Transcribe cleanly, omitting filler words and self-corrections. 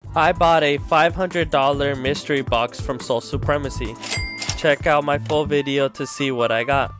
I bought a $500 mystery box from Soul Supremacy. Check out my full video to see what I got.